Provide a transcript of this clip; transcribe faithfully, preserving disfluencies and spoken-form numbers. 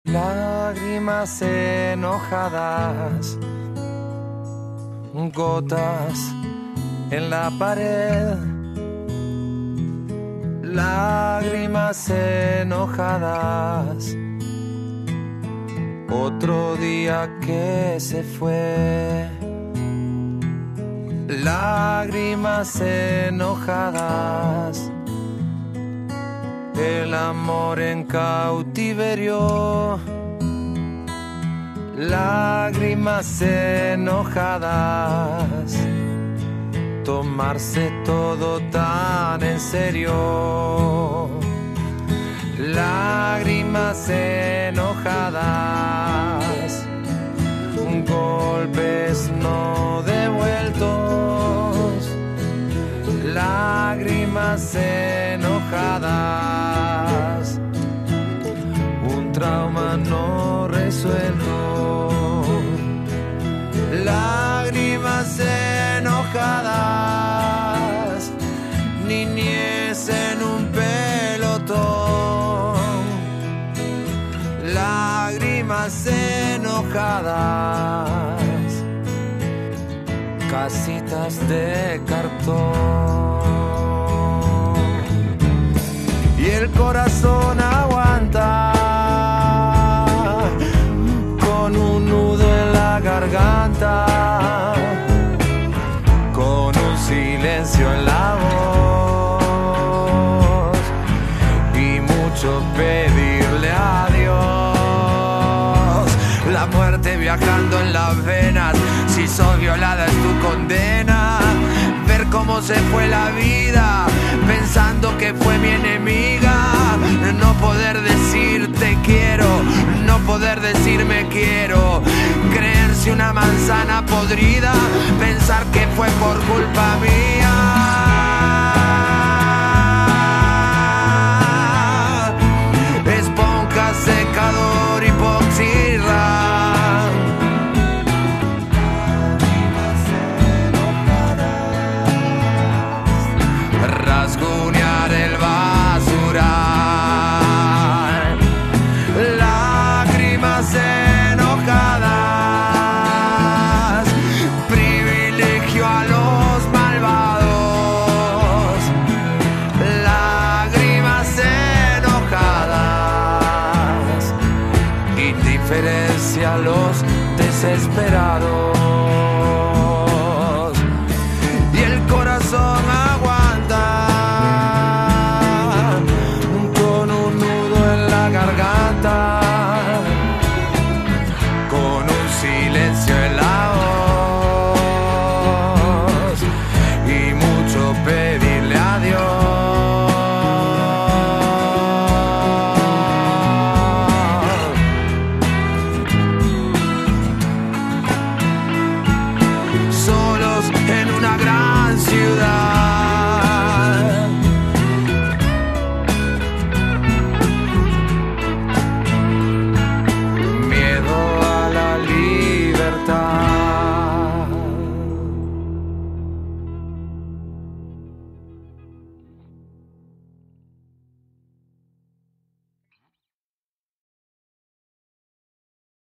Lágrimas enojadas, gotas en la pared. Lágrimas enojadas, otro día que se fue. Lágrimas enojadas, el amor en cautiverio. Lágrimas enojadas, tomarse todo tan en serio. Lágrimas enojadas, golpes no devueltos. Lágrimas enojadas, un trauma no resuelto. Lágrimas enojadas, niñez en un pelotón. Lágrimas enojadas, casitas de cartón. Y el corazón aguanta con un nudo en la garganta, con un silencio en la voz y mucho pedirle a Dios. La muerte viajando en las venas, si sos violada es tu condena. Ver cómo se fue la vida pensando que fue mi enemiga. No poder decir te quiero, no poder decir me quiero. Creerse una manzana podrida, pensar que fue por culpa mía. Esponja, secador, hipoxirra. Rasguñar el basural. Lágrimas enojadas, privilegio a los malvados. Lágrimas enojadas, indiferencia a los desesperados.